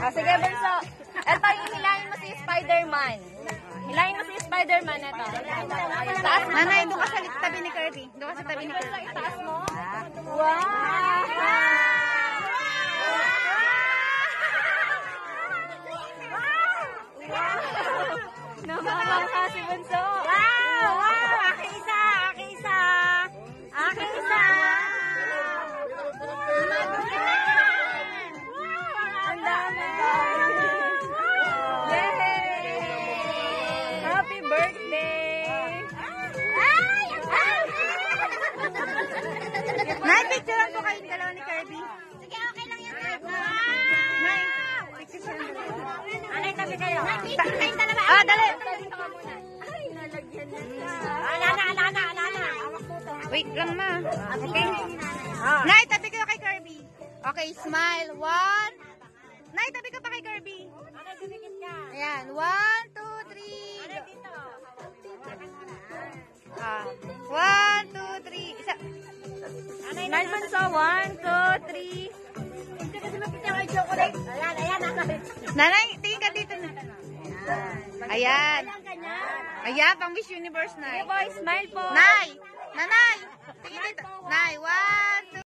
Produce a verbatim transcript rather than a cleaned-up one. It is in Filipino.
Ah, sige, Bunso. Ito yung hilahin mo si Spider-Man. Hilahin mo si Spider-Man ito. Taas mo. Nanay, doon ka sa tabi ni Kirby. Doon ka sa tabi ni Bunso, Kirby. itaas mo. Wow! Namamangha si Bunso. Wow! Wow! Aki isa! Aki isa! Aki isa! Ang dami. Yay! Happy birthday! Nay, picturean ko kayo dalawa ni Kirby. Sige, okay lang yan. Nay, picturean ko. Anay, tabi kayo. Picture kayong dalawa. Ah, dali! Ay, nalagyan na siya. Alana, alana, alana. Wait lang, ma. Okay. Nay, tabi kayo kay Kirby. Okay, smile. One. Nay, tabi ka pa kay Kirby. Anay, dumikit ka. Ayan. One, two, three. Anay, dito. Ah. One, two, three. Isa. Nine Bunso, one, two, three. Hindi kasi makita ko yung chocolate. Ayan, ayan. Nanay, tingin ka dito na. Ayan. Ayan, ganyan. Ayan, pang Miss Universe, Nay. Hey boy, smile po. Nay! Nanay! Tingin dito. Nay, one, two.